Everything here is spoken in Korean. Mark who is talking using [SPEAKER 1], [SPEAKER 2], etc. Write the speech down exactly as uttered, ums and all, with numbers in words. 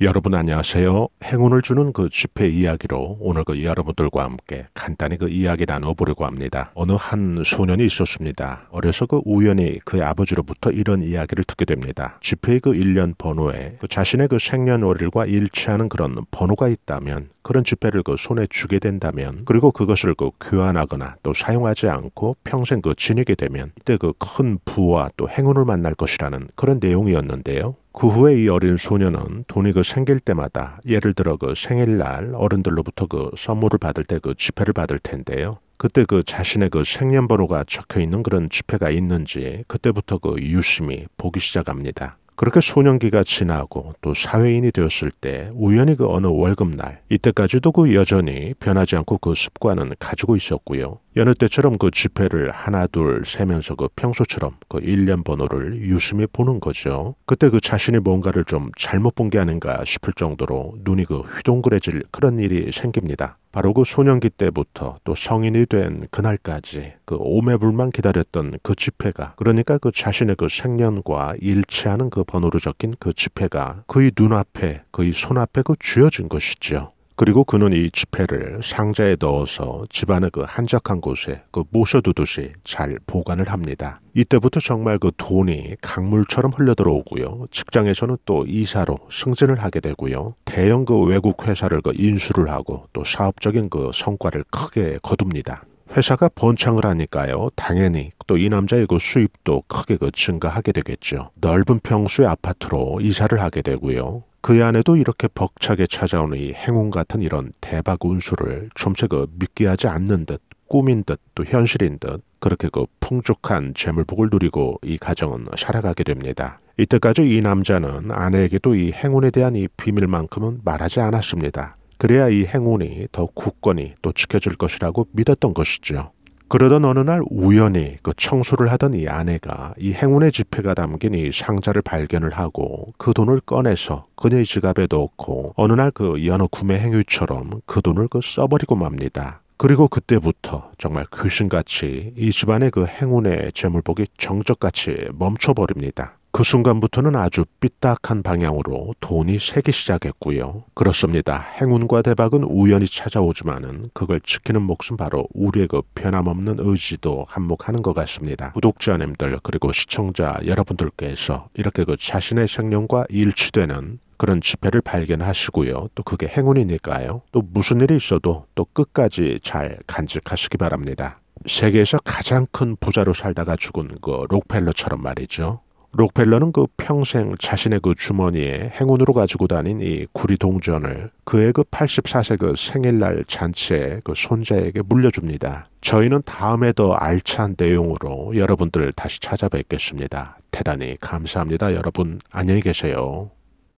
[SPEAKER 1] 여러분 안녕하세요. 행운을 주는 그 지폐 이야기로 오늘 그 여러분들과 함께 간단히 그 이야기 나눠보려고 합니다. 어느 한 소년이 있었습니다. 어려서 그 우연히 그의 아버지로부터 이런 이야기를 듣게 됩니다. 지폐의 그 일련 번호에 그 자신의 그 생년월일과 일치하는 그런 번호가 있다면 그런 지폐를 그 손에 쥐게 된다면 그리고 그것을 그 교환하거나 또 사용하지 않고 평생 그 지니게 되면 이때 그 큰 부와 또 행운을 만날 것이라는 그런 내용이었는데요. 그 후에 이 어린 소년은 돈이 그 생길 때마다 예를 들어 그 생일날 어른들로부터 그 선물을 받을 때 그 지폐를 받을 텐데요. 그때 그 자신의 그 생년번호가 적혀 있는 그런 지폐가 있는지 그때부터 그 유심히 보기 시작합니다. 그렇게 소년기가 지나고 또 사회인이 되었을 때 우연히 그 어느 월급날 이때까지도 그 여전히 변하지 않고 그 습관은 가지고 있었고요. 여느 때처럼 그 지폐를 하나 둘 세면서 그 평소처럼 그 일련 번호를 유심히 보는 거죠. 그때 그 자신이 뭔가를 좀 잘못 본 게 아닌가 싶을 정도로 눈이 그 휘둥그레질 그런 일이 생깁니다. 바로 그 소년기 때부터 또 성인이 된 그날까지 그 오매불만 기다렸던 그 지폐가 그러니까 그 자신의 그 생년과 일치하는 그 번호로 적힌 그 지폐가 그의 눈앞에 그의 손앞에 그 쥐어진 것이죠. 그리고 그는 이 지폐를 상자에 넣어서 집안의 그 한적한 곳에 그 모셔두듯이 잘 보관을 합니다. 이때부터 정말 그 돈이 강물처럼 흘러들어오고요. 직장에서는 또 이사로 승진을 하게 되고요. 대형 그 외국 회사를 그 인수를 하고 또 사업적인 그 성과를 크게 거둡니다. 회사가 번창을 하니까요. 당연히 또 이 남자의 그 수입도 크게 그 증가하게 되겠죠. 넓은 평수의 아파트로 이사를 하게 되고요. 그 안에도 이렇게 벅차게 찾아오는 이 행운 같은 이런 대박 운수를 좀체 그 믿게 하지 않는 듯 꿈인 듯 또 현실인 듯 그렇게 그 풍족한 재물복을 누리고 이 가정은 살아가게 됩니다. 이때까지 이 남자는 아내에게도 이 행운에 대한 이 비밀만큼은 말하지 않았습니다. 그래야 이 행운이 더 굳건히 또 지켜질 것이라고 믿었던 것이죠. 그러던 어느 날 우연히 그 청소를 하던 이 아내가 이 행운의 지폐가 담긴 이 상자를 발견을 하고 그 돈을 꺼내서 그녀의 지갑에 넣고 어느 날 그 여느 구매 행위처럼 그 돈을 그 써버리고 맙니다. 그리고 그때부터 정말 귀신같이 이 집안의 그 행운의 재물복이 정적같이 멈춰버립니다. 그 순간부터는 아주 삐딱한 방향으로 돈이 새기 시작했고요. 그렇습니다. 행운과 대박은 우연히 찾아오지만은 그걸 지키는 몫은 바로 우리의 그 변함없는 의지도 한몫하는 것 같습니다. 구독자님들 그리고 시청자 여러분들께서 이렇게 그 자신의 생년과 일치되는 그런 지폐를 발견하시고요. 또 그게 행운이니까요. 또 무슨 일이 있어도 또 끝까지 잘 간직하시기 바랍니다. 세계에서 가장 큰 부자로 살다가 죽은 그 록펠러처럼 말이죠. 록펠러는 그 평생 자신의 그 주머니에 행운으로 가지고 다닌 이 구리 동전을 그의 그 팔십사 세 그 생일날 잔치에 그 손자에게 물려줍니다. 저희는 다음에 더 알찬 내용으로 여러분들 다시 찾아뵙겠습니다. 대단히 감사합니다. 여러분 안녕히 계세요.